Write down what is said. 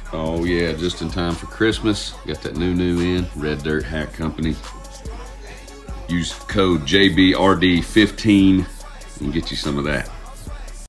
Oh yeah, just in time for Christmas. Got that new in, Red Dirt Hat Company. Use code JBRD15 and get you some of that.